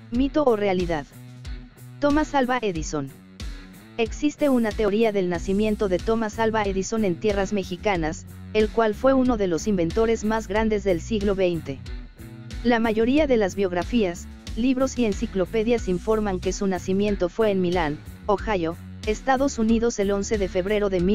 Mito o realidad. Thomas Alva Edison. Existe una teoría del nacimiento de Thomas Alva Edison en tierras mexicanas, el cual fue uno de los inventores más grandes del siglo XX. La mayoría de las biografías, libros y enciclopedias informan que su nacimiento fue en Milán, Ohio, Estados Unidos el 11 de febrero de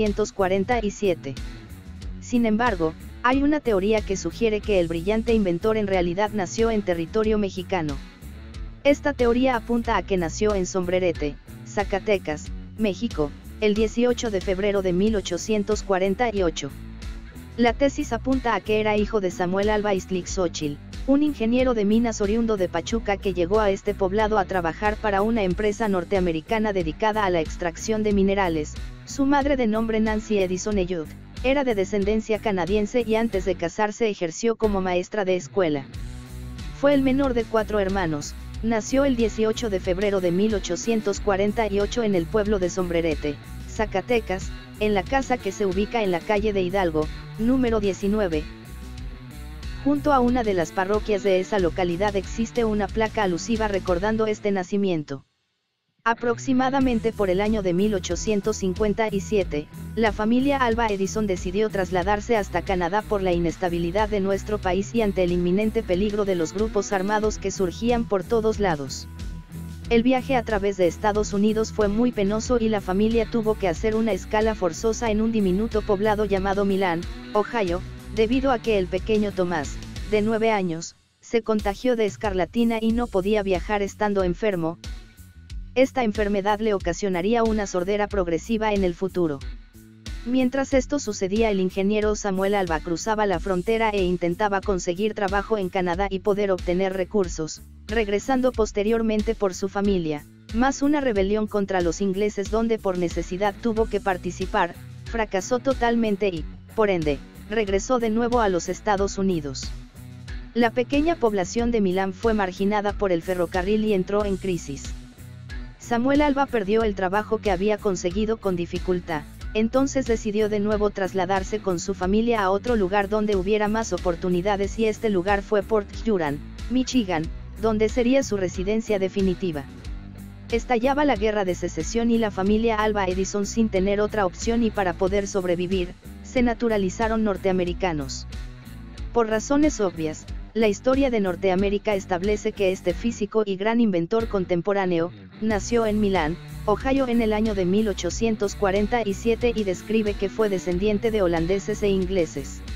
1847. Sin embargo, hay una teoría que sugiere que el brillante inventor en realidad nació en territorio mexicano. Esta teoría apunta a que nació en Sombrerete, Zacatecas, México, el 18 de febrero de 1848. La tesis apunta a que era hijo de Samuel Alva Ixtlilxóchitl, un ingeniero de minas oriundo de Pachuca que llegó a este poblado a trabajar para una empresa norteamericana dedicada a la extracción de minerales. Su madre, de nombre Nancy Edison Elliot, era de descendencia canadiense y antes de casarse ejerció como maestra de escuela. Fue el menor de 4 hermanos. Nació el 18 de febrero de 1848 en el pueblo de Sombrerete, Zacatecas, en la casa que se ubica en la calle de Hidalgo, número 19. Junto a una de las parroquias de esa localidad existe una placa alusiva recordando este nacimiento. Aproximadamente por el año de 1857, la familia Alva Edison decidió trasladarse hasta Canadá por la inestabilidad de nuestro país y ante el inminente peligro de los grupos armados que surgían por todos lados. El viaje a través de Estados Unidos fue muy penoso y la familia tuvo que hacer una escala forzosa en un diminuto poblado llamado Milán, Ohio, debido a que el pequeño Tomás, de 9 años, se contagió de escarlatina y no podía viajar estando enfermo. Esta enfermedad le ocasionaría una sordera progresiva en el futuro. Mientras esto sucedía, el ingeniero Samuel Alva cruzaba la frontera e intentaba conseguir trabajo en Canadá y poder obtener recursos, regresando posteriormente por su familia, más una rebelión contra los ingleses donde por necesidad tuvo que participar, fracasó totalmente y, por ende, regresó de nuevo a los Estados Unidos. La pequeña población de Milán fue marginada por el ferrocarril y entró en crisis. Samuel Alva perdió el trabajo que había conseguido con dificultad, entonces decidió de nuevo trasladarse con su familia a otro lugar donde hubiera más oportunidades y este lugar fue Port Huron, Michigan, donde sería su residencia definitiva. Estallaba la guerra de secesión y la familia Alva Edison, sin tener otra opción y para poder sobrevivir, se naturalizaron norteamericanos. Por razones obvias, la historia de Norteamérica establece que este físico y gran inventor contemporáneo, nació en Milán, Ohio en el año de 1847 y describe que fue descendiente de holandeses e ingleses.